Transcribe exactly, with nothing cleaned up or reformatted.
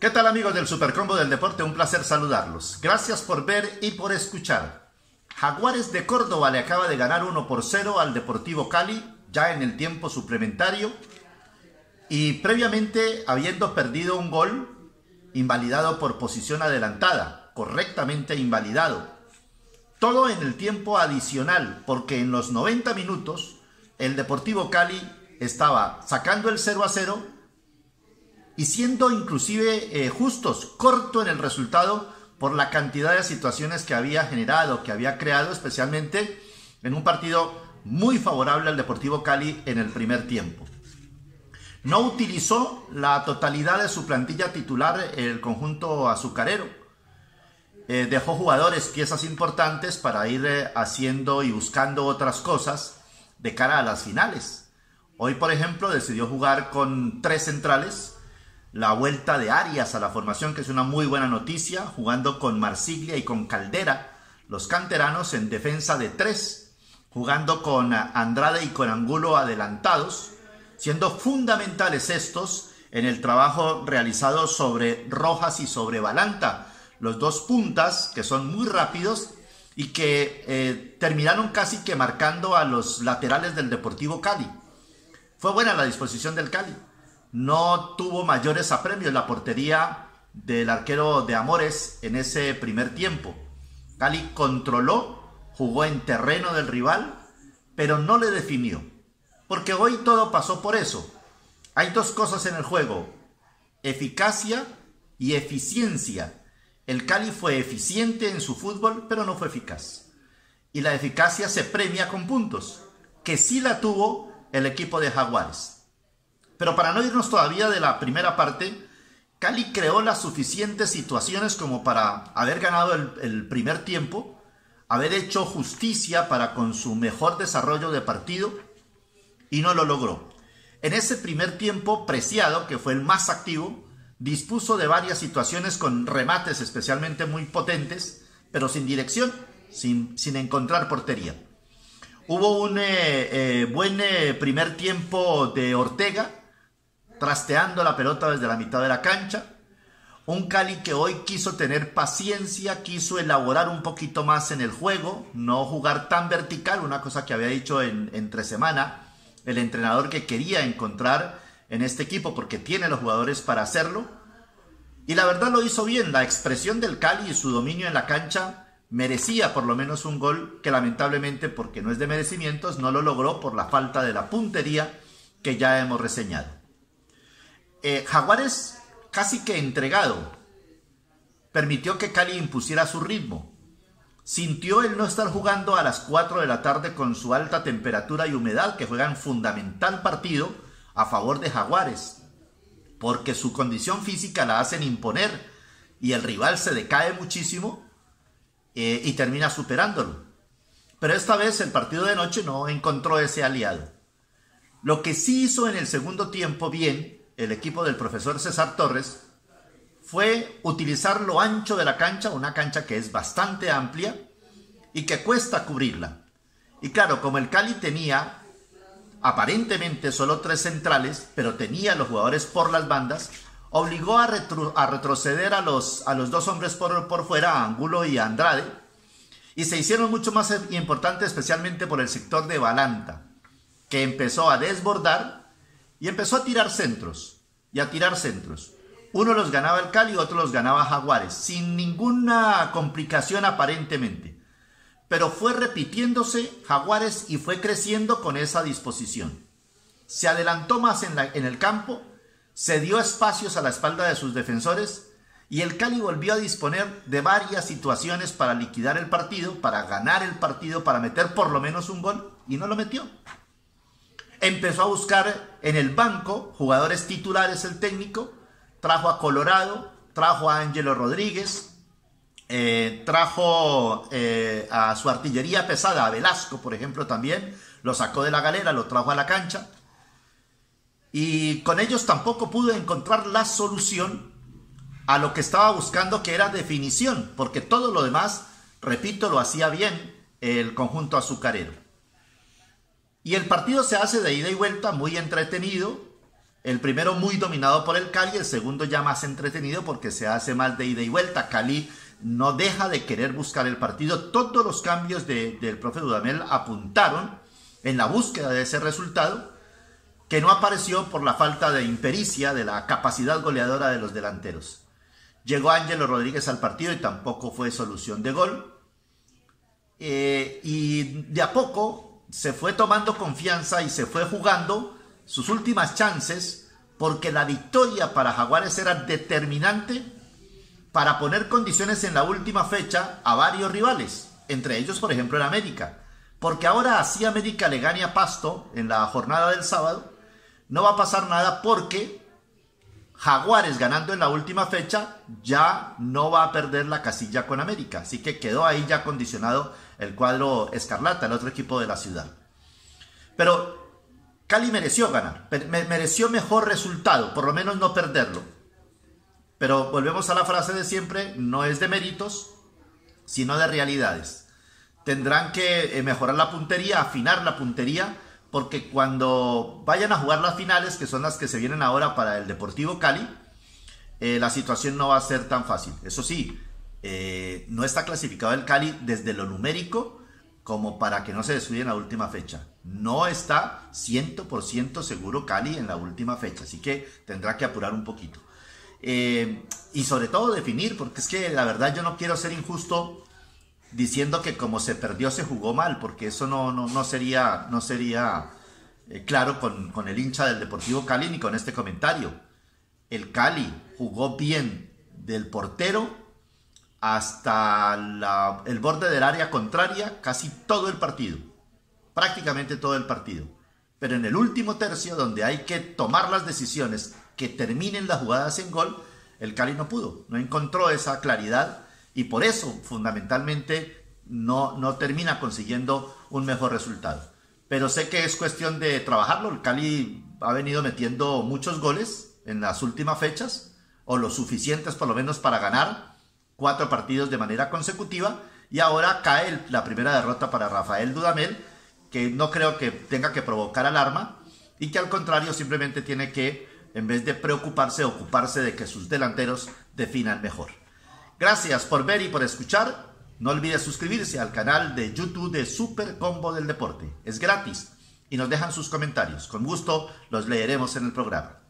¿Qué tal, amigos del Supercombo del Deporte? Un placer saludarlos. Gracias por ver y por escuchar. Jaguares de Córdoba le acaba de ganar uno por cero al Deportivo Cali, ya en el tiempo suplementario. Y previamente habiendo perdido un gol, invalidado por posición adelantada, correctamente invalidado. Todo en el tiempo adicional, porque en los noventa minutos el Deportivo Cali estaba sacando el cero a cero y siendo inclusive eh, justos, corto en el resultado por la cantidad de situaciones que había generado, que había creado, especialmente en un partido muy favorable al Deportivo Cali en el primer tiempo. No utilizó la totalidad de su plantilla titular el conjunto azucarero. Eh, dejó jugadores, piezas importantes para ir eh, haciendo y buscando otras cosas de cara a las finales. Hoy, por ejemplo, decidió jugar con tres centrales. La vuelta de Arias a la formación, que es una muy buena noticia, jugando con Marsiglia y con Caldera, los canteranos en defensa de tres, jugando con Andrade y con Angulo adelantados, siendo fundamentales estos en el trabajo realizado sobre Rojas y sobre Balanta, los dos puntas que son muy rápidos y que eh, terminaron casi que marcando a los laterales del Deportivo Cali. Fue buena la disposición del Cali. No tuvo mayores apremios la portería del arquero de Amores en ese primer tiempo. Cali controló, jugó en terreno del rival, pero no le definió. Porque hoy todo pasó por eso. Hay dos cosas en el juego: eficacia y eficiencia. El Cali fue eficiente en su fútbol, pero no fue eficaz. Y la eficacia se premia con puntos, que sí la tuvo el equipo de Jaguares. Pero para no irnos todavía de la primera parte, Cali creó las suficientes situaciones como para haber ganado el, el primer tiempo, haber hecho justicia para con su mejor desarrollo de partido, y no lo logró. En ese primer tiempo, Preciado, que fue el más activo, dispuso de varias situaciones con remates especialmente muy potentes, pero sin dirección, sin, sin encontrar portería. Hubo un eh, eh, buen eh, primer tiempo de Ortega, trasteando la pelota desde la mitad de la cancha. Un Cali que hoy quiso tener paciencia, quiso elaborar un poquito más en el juego, no jugar tan vertical, una cosa que había dicho en, entre semana el entrenador, que quería encontrar en este equipo porque tiene los jugadores para hacerlo. Y la verdad lo hizo bien. La expresión del Cali y su dominio en la cancha merecía por lo menos un gol, que lamentablemente, porque no es de merecimientos, no lo logró por la falta de la puntería que ya hemos reseñado. Eh, Jaguares, casi que entregado, permitió que Cali impusiera su ritmo. Sintió el no estar jugando a las cuatro de la tarde con su alta temperatura y humedad, que juegan fundamental partido a favor de Jaguares, porque su condición física la hacen imponer y el rival se decae muchísimo eh, y termina superándolo. Pero esta vez el partido de noche no encontró ese aliado. Lo que sí hizo en el segundo tiempo bien el equipo del profesor César Torres fue utilizar lo ancho de la cancha, una cancha que es bastante amplia y que cuesta cubrirla. Y claro, como el Cali tenía aparentemente solo tres centrales, pero tenía los jugadores por las bandas, obligó a, retro, a retroceder a los, a los dos hombres por, por fuera, a Angulo y a Andrade, y se hicieron mucho más importantes, especialmente por el sector de Balanta, que empezó a desbordar y empezó a tirar centros, y a tirar centros. Uno los ganaba el Cali, otro los ganaba Jaguares, sin ninguna complicación aparentemente. Pero fue repitiéndose Jaguares y fue creciendo con esa disposición. Se adelantó más en, la, en el campo, se dio espacios a la espalda de sus defensores, y el Cali volvió a disponer de varias situaciones para liquidar el partido, para ganar el partido, para meter por lo menos un gol, y no lo metió. Empezó a buscar en el banco jugadores titulares el técnico, trajo a Colorado, trajo a Ángelo Rodríguez, eh, trajo eh, a su artillería pesada, a Velasco, por ejemplo, también, lo sacó de la galera, lo trajo a la cancha, y con ellos tampoco pudo encontrar la solución a lo que estaba buscando, que era definición, porque todo lo demás, repito, lo hacía bien el conjunto azucarero. Y el partido se hace de ida y vuelta, muy entretenido, El primero muy dominado por el Cali, el segundo ya más entretenido porque se hace más de ida y vuelta. Cali no deja de querer buscar el partido. Todos los cambios de, del profe Dudamel apuntaron en la búsqueda de ese resultado, que no apareció por la falta de impericia, de la capacidad goleadora de los delanteros. Llegó Ángelo Rodríguez al partido y tampoco fue solución de gol. Eh, y de a poco se fue tomando confianza y se fue jugando sus últimas chances, porque la victoria para Jaguares era determinante para poner condiciones en la última fecha a varios rivales, entre ellos por ejemplo el América, porque ahora así América le gane a Pasto en la jornada del sábado, no va a pasar nada porque Jaguares ganando en la última fecha ya no va a perder la casilla con América, así que quedó ahí ya condicionado el cuadro escarlata, el otro equipo de la ciudad. Pero Cali mereció ganar, mereció mejor resultado, por lo menos no perderlo. Pero volvemos a la frase de siempre, no es de méritos, sino de realidades. Tendrán que mejorar la puntería, afinar la puntería, porque cuando vayan a jugar las finales, que son las que se vienen ahora para el Deportivo Cali, eh, la situación no va a ser tan fácil. Eso sí, eh, no está clasificado el Cali desde lo numérico como para que no se descuide en la última fecha. No está cien por ciento seguro Cali en la última fecha, así que tendrá que apurar un poquito. Eh, y sobre todo definir, porque es que la verdad yo no quiero ser injusto diciendo que como se perdió se jugó mal, porque eso no, no, no sería, no sería eh, claro con, con el hincha del Deportivo Cali ni con este comentario. El Cali jugó bien del portero hasta la, el borde del área contraria casi todo el partido, prácticamente todo el partido. Pero en el último tercio, donde hay que tomar las decisiones que terminen las jugadas en gol, el Cali no pudo, no encontró esa claridad y por eso fundamentalmente no, no termina consiguiendo un mejor resultado. Pero sé que es cuestión de trabajarlo. El Cali ha venido metiendo muchos goles en las últimas fechas, o lo suficientes por lo menos para ganar cuatro partidos de manera consecutiva, y ahora cae el, la primera derrota para Rafael Dudamel, que no creo que tenga que provocar alarma y que al contrario simplemente tiene que, en vez de preocuparse, ocuparse de que sus delanteros definan mejor. Gracias por ver y por escuchar. No olvides suscribirse al canal de YouTube de Super Combo del Deporte. Es gratis y nos dejan sus comentarios. Con gusto los leeremos en el programa.